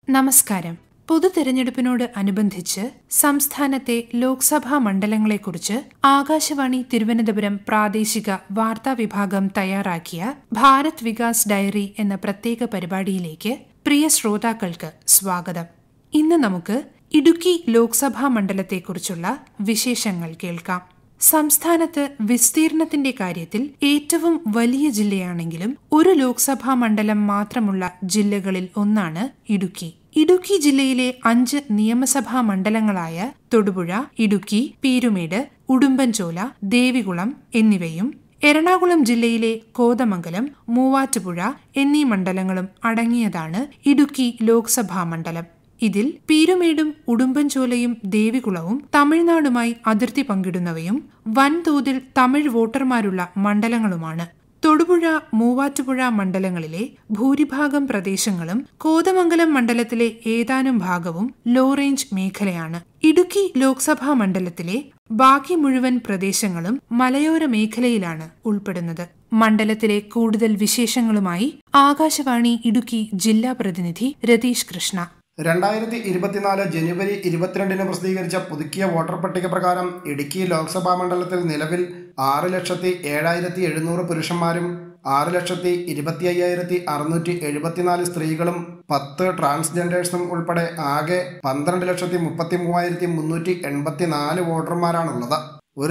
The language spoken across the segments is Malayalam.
നമസ്കാരം. പൊതുതെരഞ്ഞെടുപ്പിനോട് അനുബന്ധിച്ച് സംസ്ഥാനത്തെ ലോക്സഭാ മണ്ഡലങ്ങളെക്കുറിച്ച് ആകാശവാണി തിരുവനന്തപുരം പ്രാദേശിക വാർത്താ വിഭാഗം തയ്യാറാക്കിയ ഭാരത് വികാസ് ഡയറി എന്ന പ്രത്യേക പരിപാടിയിലേക്ക് പ്രിയ ശ്രോതാക്കൾക്ക് സ്വാഗതം. ഇന്ന് നമുക്ക് ഇടുക്കി ലോക്സഭാ മണ്ഡലത്തെക്കുറിച്ചുള്ള വിശേഷങ്ങൾ കേൾക്കാം. സംസ്ഥാനത്ത് വിസ്തീർണത്തിന്റെ കാര്യത്തിൽ ഏറ്റവും വലിയ ജില്ലയാണെങ്കിലും ഒരു ലോക്സഭാ മണ്ഡലം മാത്രമുള്ള ജില്ലകളിൽ ഒന്നാണ് ഇടുക്കി. ഇടുക്കി ജില്ലയിലെ 5 നിയമസഭാ മണ്ഡലങ്ങളായ തൊടുപുഴ, ഇടുക്കി, പീരുമേട്, ഉടുമ്പൻചോല, ദേവികുളം എന്നിവയും എറണാകുളം ജില്ലയിലെ കോതമംഗലം, മൂവാറ്റുപുഴ എന്നീ മണ്ഡലങ്ങളും അടങ്ങിയതാണ് ഇടുക്കി ലോക്സഭാ മണ്ഡലം. ഇതിൽ പീരുമേടും ഉടുമ്പൻചോലയും ദേവികുളവും തമിഴ്നാടുമായി അതിർത്തി പങ്കിടുന്നവയും വൻതോതിൽ തമിഴ് വോട്ടർമാരുള്ള മണ്ഡലങ്ങളുമാണ്. തൊടുപുഴ, മൂവാറ്റുപുഴ മണ്ഡലങ്ങളിലെ ഭൂരിഭാഗം പ്രദേശങ്ങളും കോതമംഗലം മണ്ഡലത്തിലെ ഏതാനും ഭാഗവും ലോ റേഞ്ച് മേഖലയാണ്. ഇടുക്കി ലോക്സഭാ മണ്ഡലത്തിലെ ബാക്കി മുഴുവൻ പ്രദേശങ്ങളും മലയോര മേഖലയിലാണ് ഉൾപ്പെടുന്നത്. മണ്ഡലത്തിലെ കൂടുതൽ വിശേഷങ്ങളുമായി ആകാശവാണി ഇടുക്കി ജില്ലാ പ്രതിനിധി രതീഷ് കൃഷ്ണ. 2024 ജനുവരി 22 പ്രസിദ്ധീകരിച്ച പുതുക്കിയ വോട്ടർ പട്ടിക പ്രകാരം ഇടുക്കി ലോക്സഭാ മണ്ഡലത്തിൽ നിലവിൽ 6,07,700 പുരുഷന്മാരും 6,25,674 സ്ത്രീകളും 10 ട്രാൻസ്ജെൻഡേഴ്സും ഉൾപ്പെടെ ആകെ 12,83,384 വോട്ടർമാരാണുള്ളത്.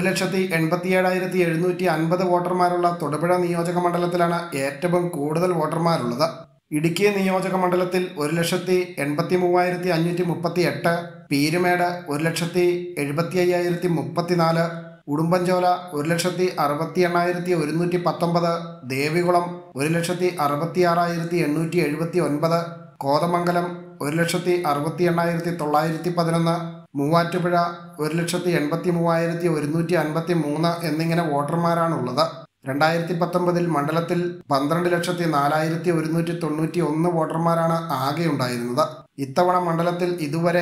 1,87,750 വോട്ടർമാരുള്ള തൊടുപുഴ നിയോജക മണ്ഡലത്തിലാണ് ഏറ്റവും കൂടുതൽ വോട്ടർമാരുള്ളത്. ഇടുക്കി നിയോജക മണ്ഡലത്തിൽ 1,83,538, പീരുമേട് 1,75,034, ഉടുമ്പൻചോല 1,68,119, ദേവികുളം 1,66,879, കോതമംഗലം 1,68,911, മൂവാറ്റുപുഴ 1,83,153 എന്നിങ്ങനെ വോട്ടർമാരാണുള്ളത്. 2019 മണ്ഡലത്തിൽ 12,04,191 വോട്ടർമാരാണ് ആകെ ഉണ്ടായിരുന്നത്. ഇത്തവണ മണ്ഡലത്തിൽ ഇതുവരെ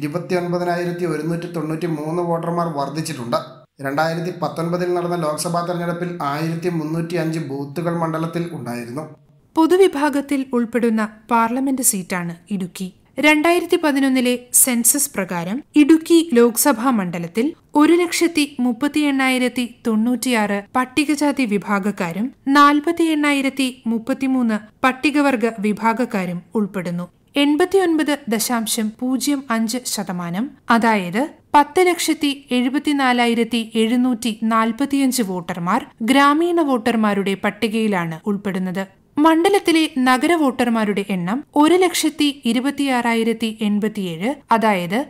29,193 വോട്ടർമാർ വർദ്ധിച്ചിട്ടുണ്ട്. 2019 നടന്ന ലോക്സഭാ തെരഞ്ഞെടുപ്പിൽ 1,305 ബൂത്തുകൾ മണ്ഡലത്തിൽ ഉണ്ടായിരുന്നു. പൊതുവിഭാഗത്തിൽ ഉൾപ്പെടുന്ന പാർലമെന്റ് സീറ്റാണ് ഇടുക്കി. 2011 സെൻസസ് പ്രകാരം ഇടുക്കി ലോക്സഭാ മണ്ഡലത്തിൽ 1,38,096 പട്ടികജാതി വിഭാഗക്കാരും 48,033 പട്ടികവർഗ വിഭാഗക്കാരും ഉൾപ്പെടുന്നു. 89.05%, അതായത് 10,74,745 വോട്ടർമാർ ഗ്രാമീണ വോട്ടർമാരുടെ പട്ടികയിലാണ് ഉൾപ്പെടുന്നത്. മണ്ഡലത്തിലെ നഗര വോട്ടർമാരുടെ എണ്ണം 1,26,087, അതായത്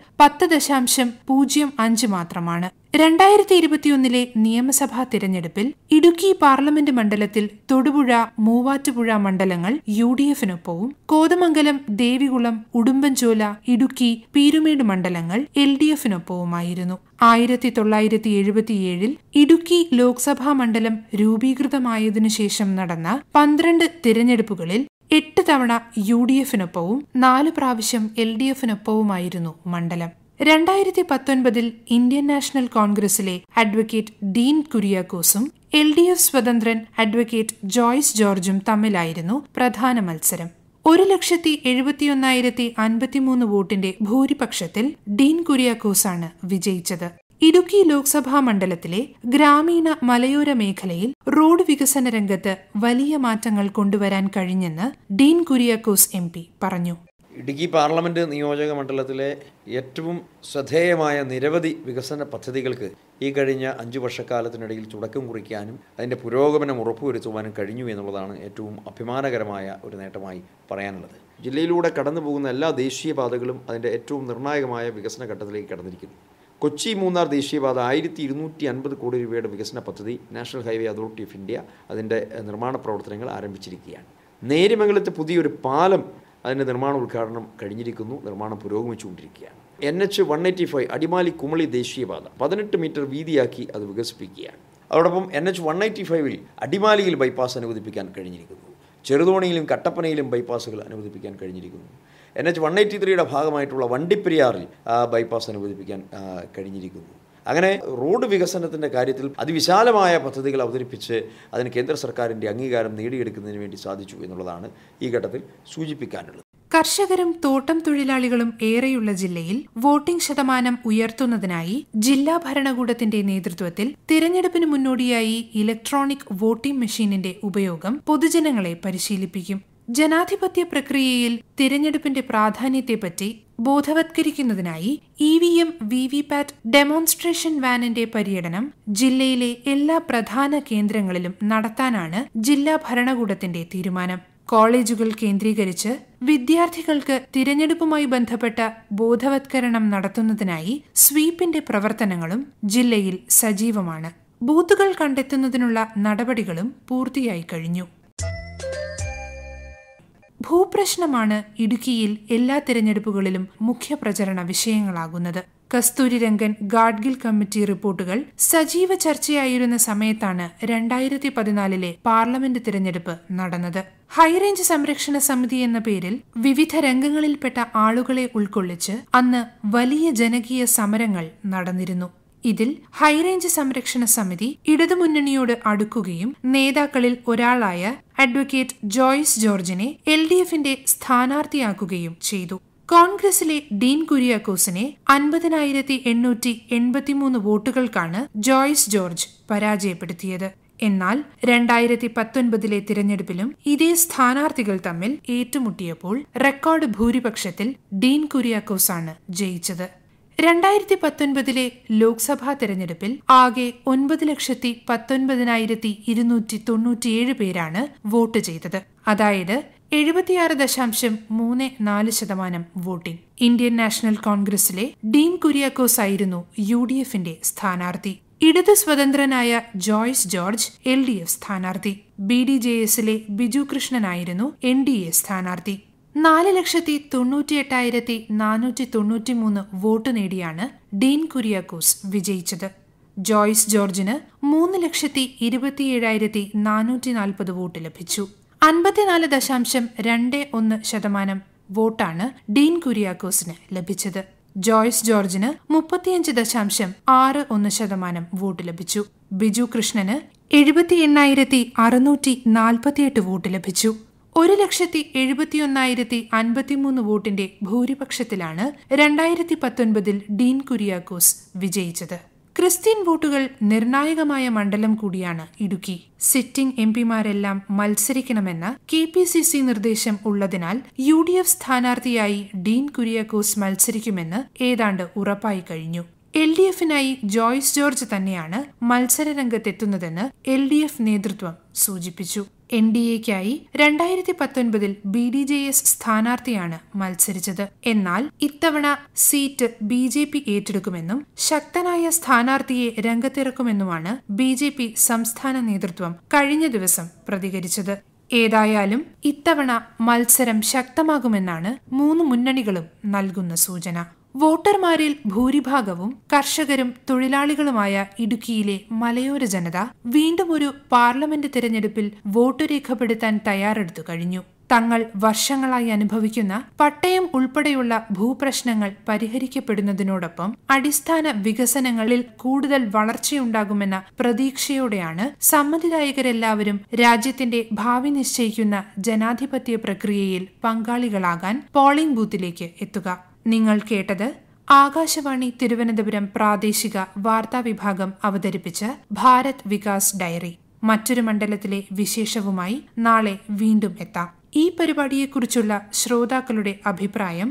10.05 മാത്രമാണ്. 2021 നിയമസഭാ തിരഞ്ഞെടുപ്പിൽ ഇടുക്കി പാർലമെന്റ് മണ്ഡലത്തിൽ തൊടുപുഴ, മൂവാറ്റുപുഴ മണ്ഡലങ്ങൾ UDF-നൊപ്പവും കോതമംഗലം, ദേവികുളം, ഉടുമ്പൻചോല, ഇടുക്കി, പീരുമേട് മണ്ഡലങ്ങൾ LDF-നൊപ്പവുമായിരുന്നു. 1977 ഇടുക്കി ലോക്സഭാ മണ്ഡലം രൂപീകൃതമായതിനു ശേഷം നടന്ന 12 തിരഞ്ഞെടുപ്പുകളിൽ 8 തവണ UDF-നൊപ്പവും 4 പ്രാവശ്യം LDF-നൊപ്പവുമായിരുന്നു മണ്ഡലം. 2019 ഇന്ത്യൻ നാഷണൽ കോൺഗ്രസിലെ അഡ്വക്കേറ്റ് ഡീൻ കുര്യാക്കോസും LDF സ്വതന്ത്രൻ അഡ്വക്കേറ്റ് ജോയ്സ് ജോർജും തമ്മിലായിരുന്നു പ്രധാന മത്സരം. 1,71,053 വോട്ടിന്റെ ഭൂരിപക്ഷത്തിൽ ഡീൻ കുര്യാക്കോസാണ് വിജയിച്ചത്. ഇടുക്കി ലോക്സഭാ മണ്ഡലത്തിലെ ഗ്രാമീണ മലയോര മേഖലയിൽ റോഡ് വികസന രംഗത്ത് വലിയ മാറ്റങ്ങൾ കൊണ്ടുവരാൻ കഴിഞ്ഞെന്ന് ഡീൻ കുര്യാക്കോസ് MP പറഞ്ഞു. ഇടുക്കി പാർലമെൻറ്റ് നിയോജക മണ്ഡലത്തിലെ ഏറ്റവും ശ്രദ്ധേയമായ നിരവധി വികസന പദ്ധതികൾക്ക് ഈ കഴിഞ്ഞ 5 വർഷക്കാലത്തിനിടയിൽ തുടക്കം കുറിക്കാനും അതിൻ്റെ പുരോഗമനം ഉറപ്പുവരുത്തുവാനും കഴിഞ്ഞു എന്നുള്ളതാണ് ഏറ്റവും അഭിമാനകരമായ ഒരു നേട്ടമായി പറയാനുള്ളത്. ജില്ലയിലൂടെ കടന്നു പോകുന്ന എല്ലാ ദേശീയപാതകളും അതിൻ്റെ ഏറ്റവും നിർണായകമായ വികസന ഘട്ടത്തിലേക്ക് കടന്നിരിക്കുന്നു. കൊച്ചി മൂന്നാർ ദേശീയപാത 1,250 കോടി രൂപയുടെ വികസന പദ്ധതി National Highway Authority of India അതിൻ്റെ നിർമ്മാണ പ്രവർത്തനങ്ങൾ ആരംഭിച്ചിരിക്കുകയാണ്. നേര്യമംഗലത്ത് പുതിയൊരു പാലം അതിൻ്റെ നിർമ്മാണ ഉദ്ഘാടനം കഴിഞ്ഞിരിക്കുന്നു. നിർമ്മാണം പുരോഗമിച്ചുകൊണ്ടിരിക്കുകയാണ്. NH 185 അടിമാലി കുമളി ദേശീയപാത 18 മീറ്റർ വീതിയാക്കി അത് വികസിപ്പിക്കുകയാണ്. അതോടൊപ്പം NH 185 അടിമാലിയിൽ ബൈപ്പാസ് അനുവദിപ്പിക്കാൻ കഴിഞ്ഞിരിക്കുന്നു. ചെറുതോണിയിലും കട്ടപ്പനയിലും ബൈപ്പാസുകൾ അനുവദിപ്പിക്കാൻ കഴിഞ്ഞിരിക്കുന്നു. NH 183 ഭാഗമായിട്ടുള്ള വണ്ടിപ്പെരിയാറിൽ ബൈപ്പാസ് അനുവദിപ്പിക്കാൻ കഴിഞ്ഞിരിക്കുന്നു. അങ്ങനെ റോഡ് വികസനത്തിൻ്റെ കാര്യത്തിൽ അതിവിശാലമായ പദ്ധതികൾ അവതരിപ്പിച്ച് അതിന് കേന്ദ്ര സർക്കാരിൻ്റെ അംഗീകാരം നേടിയെടുക്കുന്നതിന് വേണ്ടി സാധിച്ചു എന്നുള്ളതാണ് ഈ ഘട്ടത്തിൽ സൂചിപ്പിക്കാനുള്ളത്. കർഷകരും തോട്ടം തൊഴിലാളികളും ഏറെയുള്ള ജില്ലയിൽ വോട്ടിംഗ് ശതമാനം ഉയർത്തുന്നതിനായി ജില്ലാ ഭരണകൂടത്തിന്റെ നേതൃത്വത്തിൽ തിരഞ്ഞെടുപ്പിന് മുന്നോടിയായി ഇലക്ട്രോണിക് വോട്ടിംഗ് മെഷീനിന്റെ ഉപയോഗം പൊതുജനങ്ങളെ പരിശീലിപ്പിക്കും. ജനാധിപത്യ പ്രക്രിയയിൽ തിരഞ്ഞെടുപ്പിന്റെ പ്രാധാന്യത്തെപ്പറ്റി ബോധവത്കരിക്കുന്നതിനായി EVM VVPAT ഡെമോൺസ്ട്രേഷൻ വാനിന്റെ പര്യടനം ജില്ലയിലെ എല്ലാ പ്രധാന കേന്ദ്രങ്ങളിലും നടത്താനാണ് ജില്ലാ ഭരണകൂടത്തിന്റെ തീരുമാനം. കോളേജുകൾ കേന്ദ്രീകരിച്ച് വിദ്യാർത്ഥികൾക്ക് തിരഞ്ഞെടുപ്പുമായി ബന്ധപ്പെട്ട ബോധവത്കരണം നടത്തുന്നതിനായി സ്വീപ്പിന്റെ പ്രവർത്തനങ്ങളും ജില്ലയിൽ സജീവമാണ്. ബൂത്തുകൾ കണ്ടെത്തുന്നതിനുള്ള നടപടികളും പൂർത്തിയായി കഴിഞ്ഞു. ഭൂപ്രശ്നമാണ് ഇടുക്കിയിൽ എല്ലാ തിരഞ്ഞെടുപ്പുകളിലും മുഖ്യ പ്രചരണ വിഷയങ്ങളാകുന്നത്. കസ്തൂരിരംഗൻ ഗാഡ്ഗിൽ കമ്മിറ്റി റിപ്പോർട്ടുകൾ സജീവ ചർച്ചയായിരുന്ന സമയത്താണ് 2014 പാർലമെന്റ് തിരഞ്ഞെടുപ്പ് നടന്നത്. ഹൈറേഞ്ച് സംരക്ഷണ സമിതി എന്ന പേരിൽ വിവിധ രംഗങ്ങളിൽപ്പെട്ട ആളുകളെ ഉൾക്കൊള്ളിച്ച് അന്ന് വലിയ ജനകീയ സമരങ്ങൾ നടന്നിരുന്നു. ഇതിൽ ഹൈറേഞ്ച് സംരക്ഷണ സമിതി ഇടതുമുന്നണിയോട് അടുക്കുകയും നേതാക്കളിൽ ഒരാളായ അഡ്വക്കേറ്റ് ജോയ്സ് ജോർജിനെ LDFന്റെ സ്ഥാനാർത്ഥിയാക്കുകയും ചെയ്തു. കോൺഗ്രസിലെ ഡീൻ കുര്യാക്കോസിനെ 50,883 വോട്ടുകൾക്കാണ് ജോയ്സ് ജോർജ് പരാജയപ്പെടുത്തിയത്. എന്നാൽ 2019 തിരഞ്ഞെടുപ്പിലും ഇതേ സ്ഥാനാർത്ഥികൾ തമ്മിൽ ഏറ്റുമുട്ടിയപ്പോൾ റെക്കോർഡ് ഭൂരിപക്ഷത്തിൽ ഡീൻ കുര്യാക്കോസാണ് ജയിച്ചത്. 2019 ലോക്സഭാ തെരഞ്ഞെടുപ്പിൽ ആകെ 9,19,297 പേരാണ് വോട്ട് ചെയ്തത്. അതായത് 76.34% വോട്ടിംഗ്. ഇന്ത്യൻ നാഷണൽ കോൺഗ്രസിലെ ഡീൻ കുര്യാക്കോസ് ആയിരുന്നു UDFന്റെ സ്ഥാനാർത്ഥി. ഇടതു സ്വതന്ത്രനായ ജോയ്സ് ജോർജ് LDF സ്ഥാനാർത്ഥി. BDJSലെ ബിജു കൃഷ്ണനായിരുന്നു NDA സ്ഥാനാർത്ഥി. 4,98,493 വോട്ട് നേടിയാണ് ഡീൻ കുര്യാക്കോസ് വിജയിച്ചത്. ജോയ്സ് ജോർജിന് 3,27,440 വോട്ട് ലഭിച്ചു. 54.21% വോട്ടാണ് ഡീൻ കുര്യാക്കോസിന് ലഭിച്ചത്. ജോയ്സ് ജോർജിന് 35.61% വോട്ട് ലഭിച്ചു. ബിജു കൃഷ്ണന് 78,648 വോട്ട് ലഭിച്ചു. 1,71,053 വോട്ടിന്റെ ഭൂരിപക്ഷത്തിലാണ് 2019 ഡീൻ കുര്യാക്കോസ് വിജയിച്ചത്. ക്രിസ്ത്യൻ വോട്ടുകൾ നിർണായകമായ മണ്ഡലം കൂടിയാണ് ഇടുക്കി. സിറ്റിംഗ് MPമാരെല്ലാം മത്സരിക്കണമെന്ന KPCC നിർദ്ദേശം ഉള്ളതിനാൽ UDF സ്ഥാനാർത്ഥിയായി ഡീൻ കുര്യാക്കോസ് മത്സരിക്കുമെന്ന് ഏതാണ്ട് ഉറപ്പായി കഴിഞ്ഞു. LDFനായി ജോയ്സ് ജോർജ് തന്നെയാണ് മത്സരരംഗത്തെത്തുന്നതെന്ന് LDF നേതൃത്വം സൂചിപ്പിച്ചു. NDAയ്ക്കായി 2019 BDJS സ്ഥാനാർത്ഥിയാണ് മത്സരിച്ചത്. എന്നാൽ ഇത്തവണ സീറ്റ് BJP ഏറ്റെടുക്കുമെന്നും ശക്തനായ സ്ഥാനാർത്ഥിയെ രംഗത്തിറക്കുമെന്നുമാണ് BJP സംസ്ഥാന നേതൃത്വം കഴിഞ്ഞ ദിവസം പ്രതികരിച്ചത്. ഏതായാലും ഇത്തവണ മത്സരം ശക്തമാകുമെന്നാണ് മൂന്ന് മുന്നണികളും നൽകുന്ന സൂചന. വോട്ടർമാരിൽ ഭൂരിഭാഗവും കർഷകരും തൊഴിലാളികളുമായ ഇടുക്കിയിലെ മലയോര ജനത വീണ്ടും ഒരു പാർലമെന്റ് തിരഞ്ഞെടുപ്പിൽ വോട്ട് രേഖപ്പെടുത്താൻ തയ്യാറെടുത്തു കഴിഞ്ഞു. തങ്ങൾ വർഷങ്ങളായി അനുഭവിക്കുന്ന പട്ടയം ഉൾപ്പെടെയുള്ള ഭൂപ്രശ്നങ്ങൾ പരിഹരിക്കപ്പെടുന്നതിനോടൊപ്പം അടിസ്ഥാന വികസനങ്ങളിൽ കൂടുതൽ വളർച്ചയുണ്ടാകുമെന്ന പ്രതീക്ഷയോടെയാണ് സമ്മതിദായകരെല്ലാവരും രാജ്യത്തിന്റെ ഭാവി നിശ്ചയിക്കുന്ന ജനാധിപത്യ പ്രക്രിയയിൽ പങ്കാളികളാകാൻ പോളിംഗ് ബൂത്തിലേക്ക് എത്തുക. നിങ്ങൾ കേട്ടത് ആകാശവാണി തിരുവനന്തപുരം പ്രാദേശിക വാർത്താ വിഭാഗം അവതരിപ്പിച്ച ഭാരത് വികാസ് ഡയറി. മറ്റൊരു മണ്ഡലത്തിലെ വിശേഷവുമായി നാളെ വീണ്ടും എത്താം. ഈ പരിപാടിയെക്കുറിച്ചുള്ള ശ്രോതാക്കളുടെ അഭിപ്രായം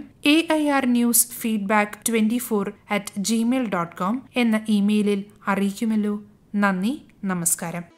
AIRnewsfeedback24@gmail.com എന്ന ഇമെയിലിൽ അറിയിക്കുമല്ലോ. നന്ദി, നമസ്കാരം.